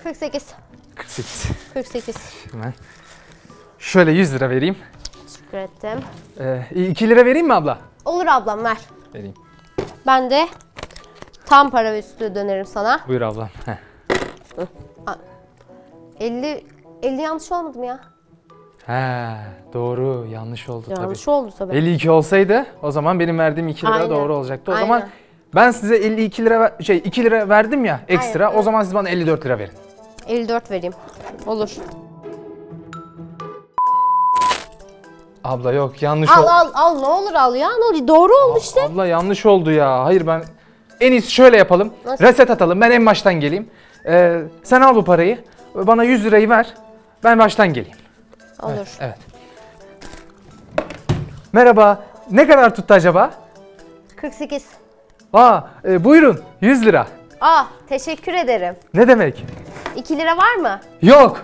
48. 48. 48. Hemen. Şöyle 100 lira vereyim. Teşekkür ettim. 2 lira vereyim mi abla? Olur ablam, ver. Vereyim. Ben de tam para ve üstü dönerim sana. Buyur ablam. 50 yanlış olmadı mı ya? He, doğru. Yanlış oldu tabii. Yanlış oldu tabii. 52 olsaydı o zaman benim verdiğim 2 lira Aynen. doğru olacaktı. O Aynen. zaman ben size 52 lira 2 lira verdim ya ekstra. Aynen. O zaman siz bana 54 lira verin. 54 vereyim. Olur. Abla yok yanlış Al oldu. al ne olur al ya. Ne olur, doğru oldu işte. Abla yanlış oldu ya. Hayır ben en iyisi şöyle yapalım. Nasıl? Reset atalım. Ben en baştan geleyim. Sen al bu parayı. Bana 100 lirayı ver. Ben baştan geleyim. Olur. Evet. Merhaba. Ne kadar tuttu acaba? 48. Buyurun 100 lira. Teşekkür ederim. Ne demek? 2 lira var mı? Yok.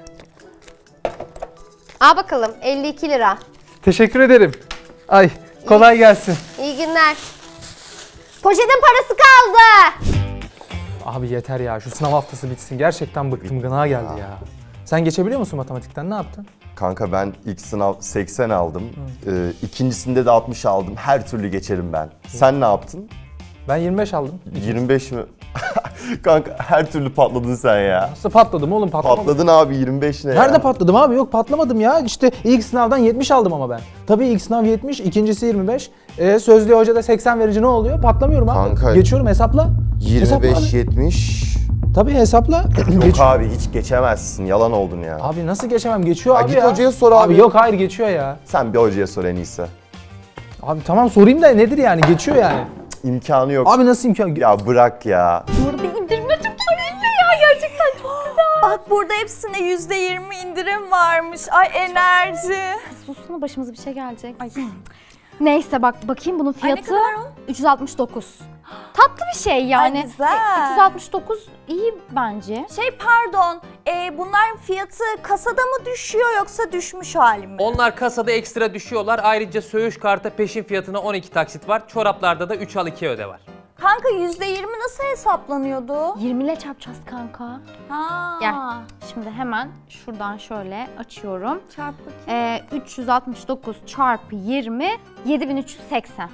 Al bakalım 52 lira. Teşekkür ederim. Ay kolay gelsin. İyi günler. Poşetin parası kaldı. Abi yeter ya şu sınav haftası bitsin. Gerçekten bıktım, gına geldi ya. Sen geçebiliyor musun matematikten? Ne yaptın? Kanka ben ilk sınav 80 aldım. İkincisinde de 60 aldım. Her türlü geçerim ben. Sen ne yaptın? Ben 25 aldım. 25 mi? Kanka her türlü patladın sen ya. Nasıl patladım oğlum, patlamadım. Patladın abi, 25 ne ya? Nerede patladım abi? Yok patlamadım ya. İşte ilk sınavdan 70 aldım ama ben. Tabii ilk sınav 70, ikincisi 25. Sözlüğe hoca da 80 verince ne oluyor? Patlamıyorum abi. Kanka, geçiyorum, hesapla. Hesapla 25, abi. 70. Tabii hesapla. Yok abi hiç geçemezsin. Yalan oldun ya. Abi nasıl geçemem? Geçiyor abi git ya. hocaya sor abi. Yok hayır geçiyor ya. Sen bir hocaya sor en iyisi. Abi tamam sorayım da nedir yani? Geçiyor yani. İmkanı yok. Abi nasıl imkan? Ya bırak ya. Burada indirme çok iyi ya, gerçekten çok güzel. Bak burada hepsine %20 indirim varmış. Ay enerji. Sussana, başımıza bir şey gelecek. Ay. Neyse bak bakayım bunun Ay, ne fiyatı kadar o? 369. Tatlı bir şey yani. Ay, güzel. 369 iyi bence. Pardon, bunların fiyatı kasada mı düşüyor yoksa düşmüş hali mi? Onlar kasada ekstra düşüyorlar. Ayrıca söğüş karta peşin fiyatına 12 taksit var. Çoraplarda da 3 al 2 öde var. Kanka %20 nasıl hesaplanıyordu? 20 ile çarpacağız kanka. Ha. Gel. Şimdi hemen şuradan şöyle açıyorum. Çarp bakayım. 369 çarpı 20 7380.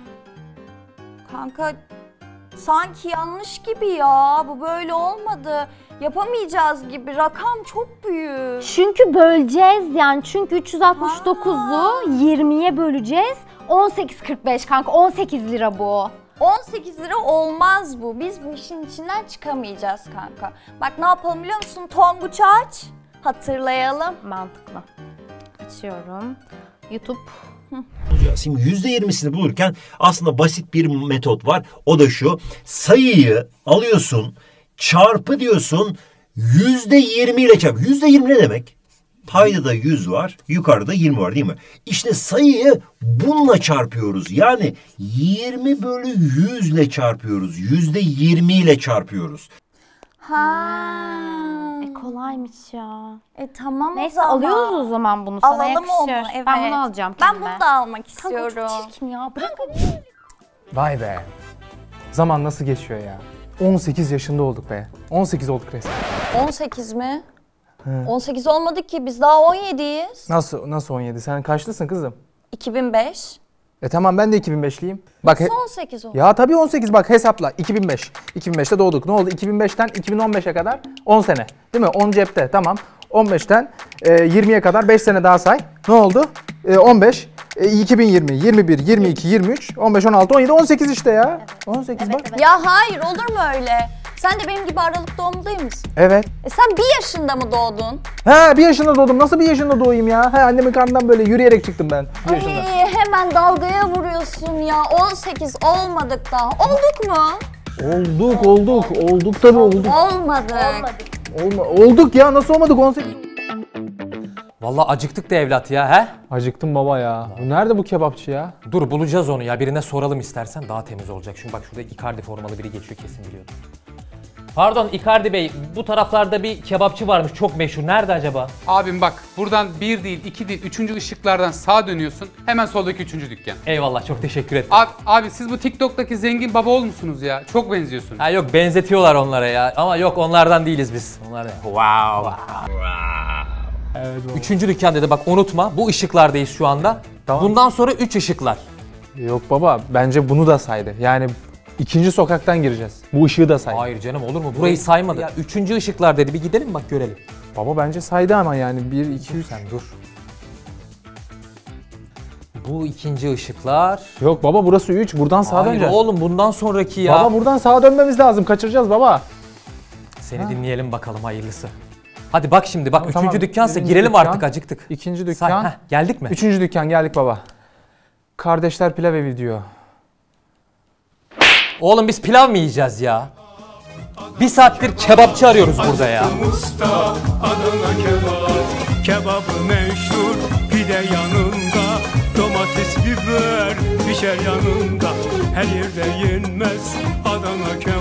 Kanka sanki yanlış gibi ya. Bu böyle olmadı. Yapamayacağız gibi. Rakam çok büyük. Çünkü böleceğiz yani. Çünkü 369'u 20'ye böleceğiz. 18.45 kanka. 18 lira bu. 18 lira olmaz bu. Biz bu işin içinden çıkamayacağız kanka. Bak ne yapalım biliyor musun? Tonguç aç. Hatırlayalım. Mantıklı. Açıyorum. YouTube. Şimdi %20'sini bulurken aslında basit bir metot var. O da şu: sayıyı alıyorsun, çarpı diyorsun, %20 ile çarp. %20 ne demek? Payda da 100 var, yukarıda 20 var değil mi? İşte sayıyı bununla çarpıyoruz. Yani 20 bölü 100 ile çarpıyoruz. %20 ile çarpıyoruz. Kolaymış ya. Tamam Neyse o zaman. alıyoruz o zaman bunu, sana Alalım yakışır. onu, evet. Ben bunu alacağım Ben kendime. bunu da almak Kanka istiyorum. o çok çirkin ya, bırak. Vay be. Zaman nasıl geçiyor ya? 18 yaşında olduk be. 18 olduk resmen. 18 mi? 18 olmadık ki, biz daha 17'yiz. Nasıl 17? Sen kaçlısın kızım? 2005. Tamam ben de 2005'liyim. Bak 18 oldu. ya tabii 18 bak hesapla. 2005. 2005'te doğduk. Ne oldu? 2005'ten 2015'e kadar 10 sene. Değil mi? 10 cepte. Tamam. 15'ten 20'ye kadar 5 sene daha say. Ne oldu? 15, 2020, 21, 22, 23, 15, 16, 17, 18 işte ya. 18 bak. Ya hayır, olur mu öyle? Sen de benim gibi Aralık doğumlu değil misin? Evet. Sen 1 yaşında mı doğdun? He 1 yaşında doğdum. Nasıl 1 yaşında doğayım ya? He annemin karnından böyle yürüyerek çıktım ben. 1 yaşında. Ay, hemen dalgaya vuruyorsun ya. 18 olmadık daha. Olduk mu? Olduk tabii olduk. Olmadık. Olduk ya, nasıl olmadık 18? Vallahi acıktık da evlat ya he? Acıktım baba ya. Bu nerede bu kebapçı ya? Dur bulacağız onu ya, birine soralım istersen daha temiz olacak. Şimdi bak şurada Icardi formalı biri geçiyor, kesin biliyordur. Pardon Icardi Bey, bu taraflarda bir kebapçı varmış çok meşhur. Nerede acaba? Abim bak buradan 1 değil, 2 değil, 3. ışıklardan sağa dönüyorsun. Hemen soldaki 3. dükkan. Eyvallah, çok teşekkür ederim. Abi siz bu TikTok'taki zengin baba olmuşsunuz ya. Çok benziyorsun. Ha yok, benzetiyorlar onlara ya. Ama yok, onlardan değiliz biz. Onlar wow. Evet, Üçüncü dükkan dedi, bak unutma. Bu ışıklardayız şu anda. Tamam. Bundan sonra 3 ışıklar. Yok baba, bence bunu da saydı. Yani ikinci sokaktan gireceğiz. Bu ışığı da saydı. Hayır canım, olur mu? Burayı saymadı. Ya, üçüncü ışıklar dedi. Bir gidelim bak görelim. Baba bence saydı ama yani 1, 2, 3. Sen dur. Bu ikinci ışıklar. Yok baba, burası 3. Buradan sağa Hayır döneceğiz. oğlum, bundan sonraki ya. Baba buradan sağa dönmemiz lazım. Kaçıracağız baba. Seni dinleyelim bakalım, hayırlısı. Hadi bak şimdi, bak Tamam, üçüncü dükkansa birinci girelim dükkan, artık, acıktık. İkinci dükkan. Heh, geldik mi? Üçüncü dükkan, geldik baba. Kardeşler pilav evi diyor. Oğlum biz pilav mı yiyeceğiz ya? Bir saattir kebapçı arıyoruz burada ya. Usta Adana kebap, kebabı meşhur, pide yanında, domates biber pişer yanında. Her yerde yenmez Adana kebap.